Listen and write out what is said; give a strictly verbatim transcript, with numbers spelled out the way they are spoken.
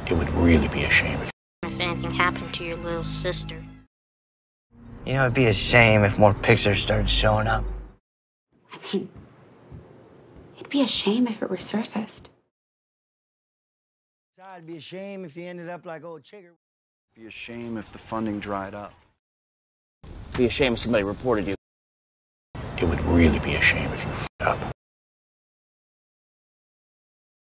It would really be a shame if... If anything happened to your little sister. You know, it'd be a shame if more pictures started showing up. I mean, it'd be a shame if it resurfaced. It'd be a shame if you ended up like old Chigger. It'd be a shame if the funding dried up. It'd be a shame if somebody reported you. It would really be a shame if you f***ed up.